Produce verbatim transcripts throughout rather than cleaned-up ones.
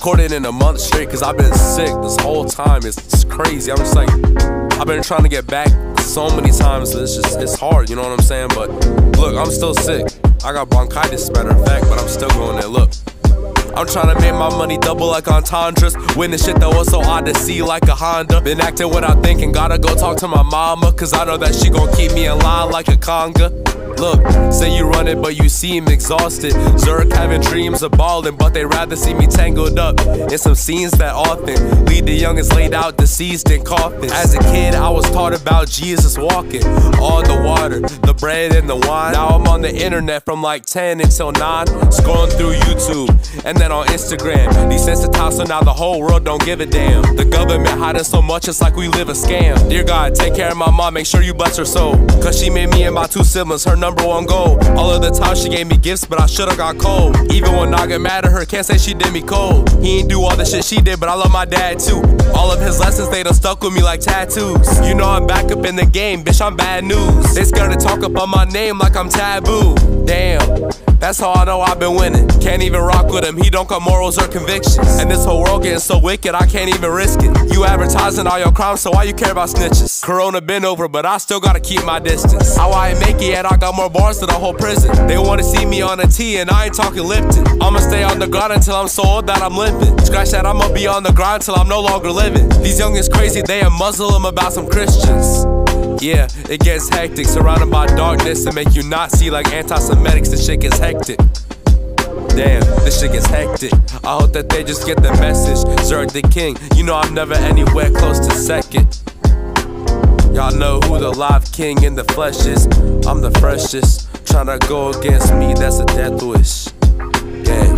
recorded in a month straight because I've been sick this whole time. It's, it's crazy. I'm just like, I've been trying to get back so many times. It's just, it's hard, you know what I'm saying? But look, I'm still sick. I got bronchitis, matter of fact, but I'm still going there. Look, I'm trying to make my money double like entendres. Winning shit that was so odd to see like a Honda. Been acting without thinking, gotta go talk to my mama, cause I know that she gon' keep me in line like a conga. Look, say you run it, but you seem exhausted. Zurik having dreams of balling, but they rather see me tangled up in some scenes that often lead the youngest laid out deceased in coffins. As a kid, I was taught about Jesus walking on the water, the bread and the wine. Now I'm on the internet from like ten until nine, scrolling through YouTube and then on Instagram. Desensitized, so now the whole world don't give a damn. The government hiding so much, it's like we live a scam. Dear God, take care of my mom, make sure you bless her soul, cause she made me and my two siblings her number one goal. All of the time she gave me gifts, but I should've got cold. Even when I get mad at her, can't say she did me cold. He ain't do all the shit she did, but I love my dad too. All of his lessons, they done stuck with me like tattoos. You know I'm back up in the game, bitch, I'm bad news. They scared to talk up on my name like I'm taboo. Damn, that's how I know I've been winning. Can't even rock with him, he don't got morals or convictions. And this whole world getting so wicked, I can't even risk it. You advertising all your crimes, so why you care about snitches? Corona been over, but I still gotta keep my distance. How I ain't make it yet, I got more bars than the whole prison. They wanna see me on a T and I ain't talking Lipton. I'ma stay on the grind until I'm so old that I'm limping. Scratch that, I'ma be on the grind till I'm no longer living. These youngins crazy, they a Muslim about some Christians. Yeah, it gets hectic, surrounded by darkness and make you not see like anti-Semitics. This shit gets hectic. Damn, this shit gets hectic. I hope that they just get the message. Zurik the king, you know I'm never anywhere close to second. Y'all know who the live king in the flesh is. I'm the freshest. Tryna go against me, that's a death wish. Yeah.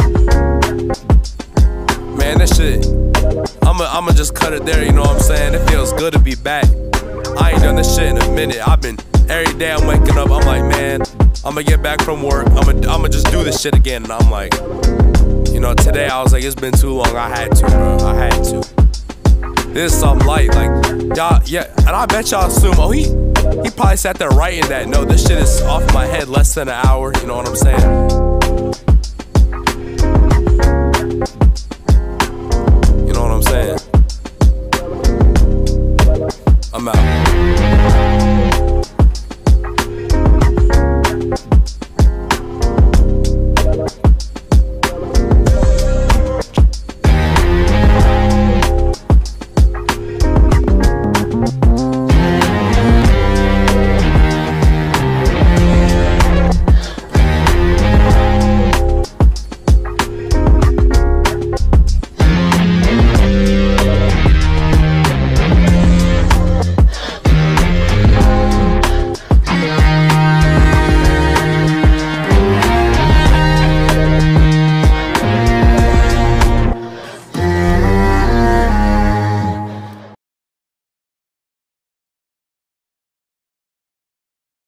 Man, this shit, I'ma I'ma just cut it there, you know what I'm saying? It feels good to be back. I ain't done this shit in a minute. I've been, every day I'm waking up, I'm like, man, I'ma get back from work, I'ma I'ma just do this shit again. And I'm like, you know, today I was like, it's been too long, I had to, bro, I had to. This is something light, like, y'all, yeah, and I bet y'all assume, oh, he, he probably sat there writing that. No, this shit is off my head less than an hour, you know what I'm saying?